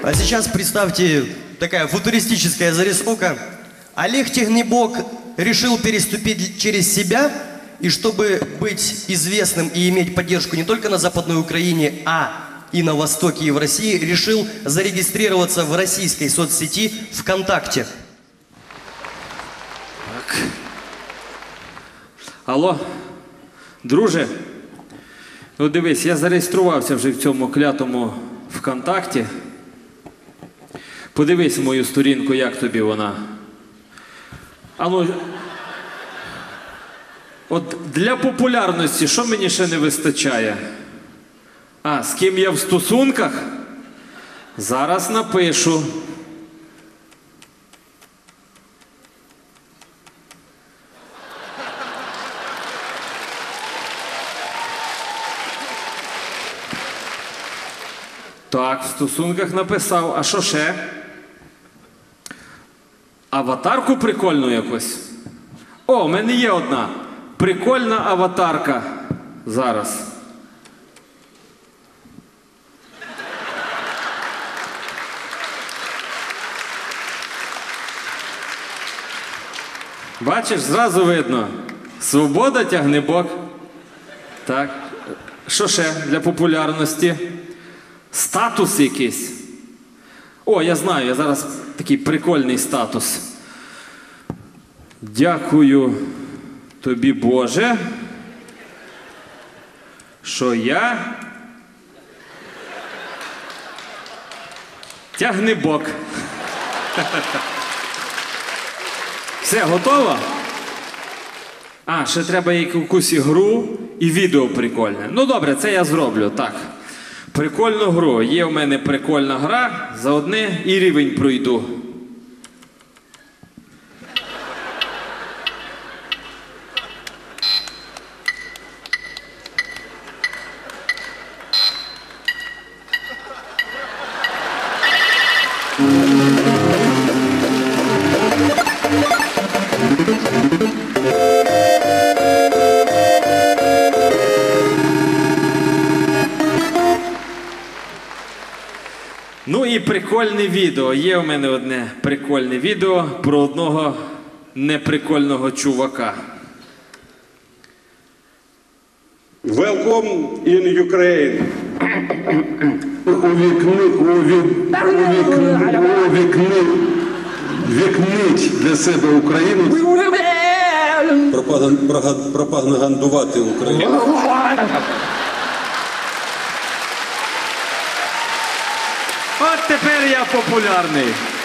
А сейчас представьте, такая футуристическая зарисовка. Олег Тягнебок решил переступить через себя, и чтобы быть известным и иметь поддержку не только на Западной Украине, а и на Востоке, и в России, решил зарегистрироваться в российской соцсети ВКонтакте. Так. Алло, друже, ну дивись, я зареєструвався вже в цьому клятому ВКонтакті. Подивись мою сторінку, як тобі вона. А ну, от для популярності, що мені ще не вистачає? А, з ким я в стосунках? Зараз напишу. Так, в стосунках написав. А що ще? Аватарку прикольну якось? О, в мене є одна. Прикольна аватарка. Зараз. Бачиш, зразу видно. Свобода, Тягнебок. Так. Що ще для популярності? Статус якийсь. О, я знаю, я зараз такий прикольний статус. Дякую тобі, Боже, що я Тягнебок. Все, готово? А, ще треба якусь ігру і відео прикольне. Ну добре, це я зроблю, так. Прикольну гру. Є в мене прикольна гра, за одне і рівень пройду. Ну і прикольне відео. Є в мене одне прикольне відео про одного неприкольного чувака. Welcome in Ukraine. Вікніть для себе Україну. Пропагандувати Україну. От тепер я популярний.